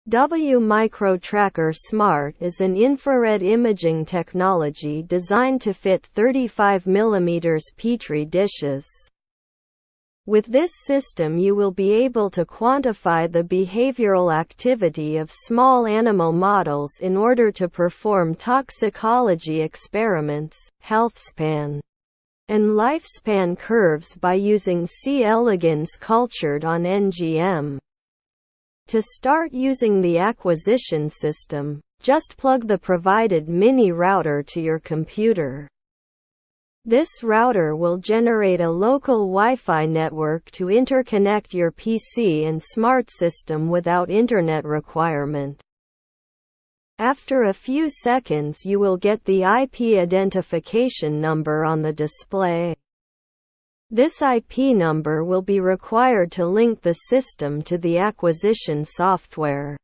WMicrotracker SMART is an infrared imaging technology designed to fit 35 mm Petri dishes. With this system you will be able to quantify the behavioral activity of small animal models in order to perform toxicology experiments, healthspan, and lifespan curves by using c.elegans cultured on NGM. To start using the acquisition system, just plug the provided mini router to your computer. This router will generate a local Wi-Fi network to interconnect your PC and smart system without internet requirement. After a few seconds you will get the IP identification number on the display. This IP number will be required to link the system to the acquisition software.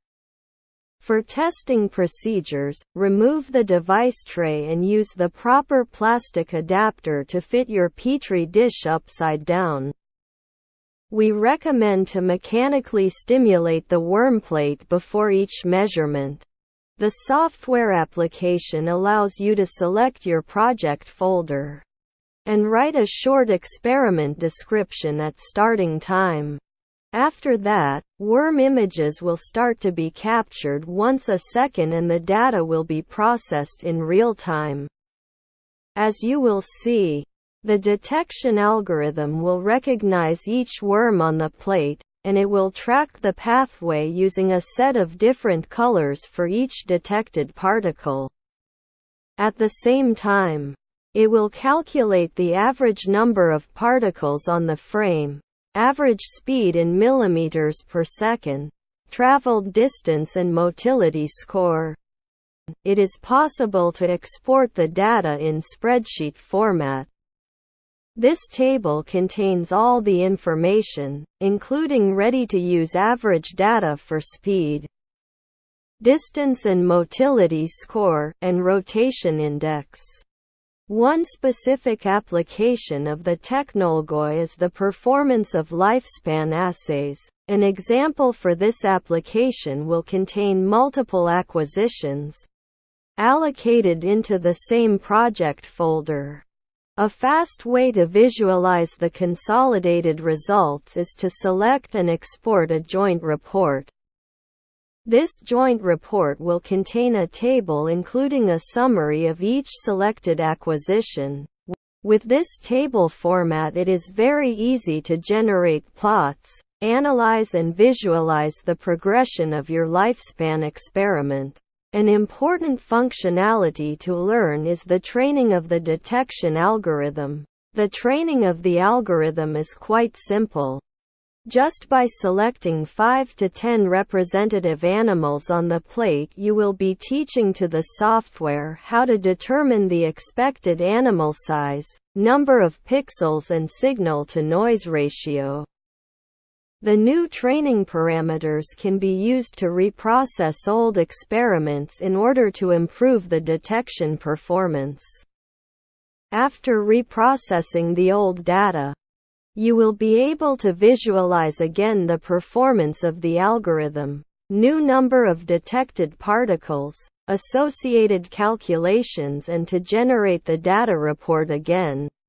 For testing procedures, remove the device tray and use the proper plastic adapter to fit your Petri dish upside down. We recommend to mechanically stimulate the worm plate before each measurement. The software application allows you to select your project folder and write a short experiment description at starting time. After that, worm images will start to be captured once a second and the data will be processed in real time. As you will see, the detection algorithm will recognize each worm on the plate, and it will track the pathway using a set of different colors for each detected particle. At the same time, it will calculate the average number of particles on the frame, average speed in millimeters per second, traveled distance and motility score. It is possible to export the data in spreadsheet format. This table contains all the information, including ready-to-use average data for speed, distance and motility score, and rotation index. One specific application of the technology is the performance of lifespan assays. An example for this application will contain multiple acquisitions allocated into the same project folder. A fast way to visualize the consolidated results is to select and export a joint report. This joint report will contain a table including a summary of each selected acquisition. With this table format it is very easy to generate plots, analyze and visualize the progression of your lifespan experiment. An important functionality to learn is the training of the detection algorithm. The training of the algorithm is quite simple. Just by selecting 5 to 10 representative animals on the plate you will be teaching to the software how to determine the expected animal size, number of pixels and signal-to-noise ratio. The new training parameters can be used to reprocess old experiments in order to improve the detection performance. After reprocessing the old data, you will be able to visualize again the performance of the algorithm, new number of detected particles, associated calculations and to generate the data report again.